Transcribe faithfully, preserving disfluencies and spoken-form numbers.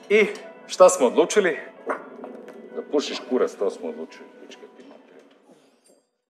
I šta smo odlučili? Da pušiš kurac, to smo odlučili.